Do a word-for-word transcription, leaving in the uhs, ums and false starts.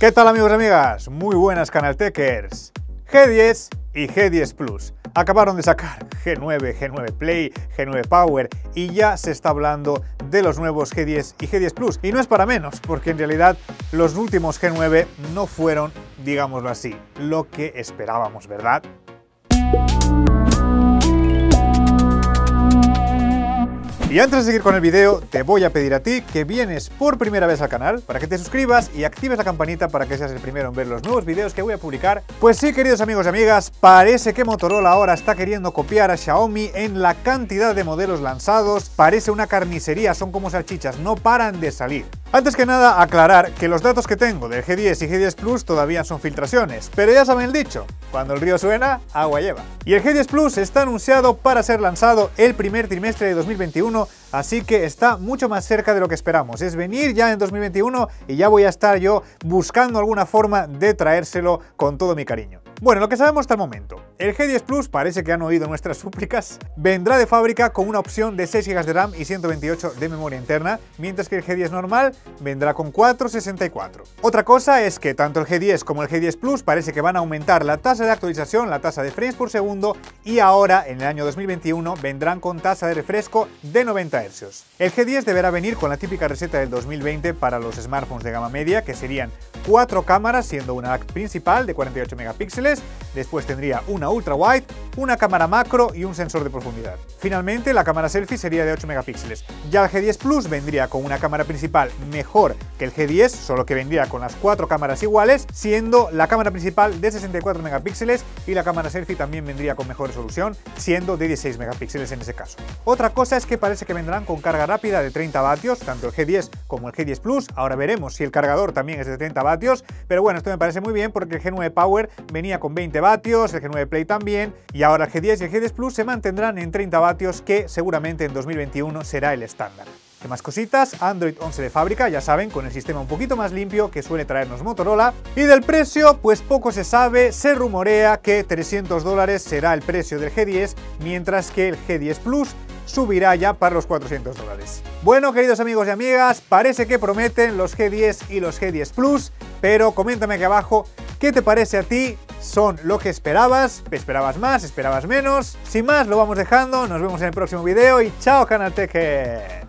¿Qué tal, amigos y amigas? Muy buenas, Canaltechers. G diez y G diez Plus acabaron de sacar G nueve, G nueve Play, G nueve Power y ya se está hablando de los nuevos G diez y G diez Plus. Y no es para menos, porque en realidad los últimos G nueve no fueron, digámoslo así, lo que esperábamos, ¿verdad? Y antes de seguir con el vídeo, te voy a pedir a ti que vienes por primera vez al canal para que te suscribas y actives la campanita para que seas el primero en ver los nuevos vídeos que voy a publicar. Pues sí, queridos amigos y amigas, parece que Motorola ahora está queriendo copiar a Xiaomi en la cantidad de modelos lanzados. Parece una carnicería, son como salchichas, no paran de salir. Antes que nada, aclarar que los datos que tengo del G diez y G diez Plus todavía son filtraciones, pero ya saben el dicho, cuando el río suena, agua lleva. Y el G diez Plus está anunciado para ser lanzado el primer trimestre de dos mil veintiuno, así que está mucho más cerca de lo que esperamos. Es venir ya en dos mil veintiuno y ya voy a estar yo buscando alguna forma de traérselo con todo mi cariño. Bueno, lo que sabemos hasta el momento, el G diez Plus, parece que han oído nuestras súplicas, vendrá de fábrica con una opción de seis gigas de RAM y ciento veintiocho de memoria interna, mientras que el G diez normal vendrá con cuatrocientos sesenta y cuatro. Otra cosa es que tanto el G diez como el G diez Plus parece que van a aumentar la tasa de actualización, la tasa de frames por segundo, y ahora, en el año dos mil veintiuno, vendrán con tasa de refresco de noventa hercios. El G diez deberá venir con la típica receta del dos mil veinte para los smartphones de gama media, que serían cuatro cámaras, siendo una principal de cuarenta y ocho megapíxeles, después tendría una ultra wide, una cámara macro y un sensor de profundidad. Finalmente, la cámara selfie sería de ocho megapíxeles. Ya el G diez Plus vendría con una cámara principal mejor que el G diez, solo que vendría con las cuatro cámaras iguales, siendo la cámara principal de sesenta y cuatro megapíxeles y la cámara selfie también vendría con mejor resolución, siendo de dieciséis megapíxeles en ese caso. Otra cosa es que parece que vendrán con carga rápida de treinta vatios, tanto el G diez como el G diez Plus. Ahora veremos si el cargador también es de treinta vatios, pero bueno, esto me parece muy bien porque el G nueve Power venía con veinte vatios, el G nueve Play también, y ahora el G diez y el G diez Plus se mantendrán en treinta vatios, que seguramente en dos mil veintiuno será el estándar. ¿Qué más cositas? Android once de fábrica, ya saben, con el sistema un poquito más limpio que suele traernos Motorola. Y del precio, pues poco se sabe, se rumorea que trescientos dólares será el precio del G diez, mientras que el G diez Plus subirá ya para los cuatrocientos dólares. Bueno, queridos amigos y amigas, parece que prometen los G diez y los G diez Plus, pero coméntame aquí abajo qué te parece a ti. ¿Son lo que esperabas? ¿Esperabas más? ¿Esperabas menos? Sin más, lo vamos dejando, nos vemos en el próximo video y chao, Canaltechers.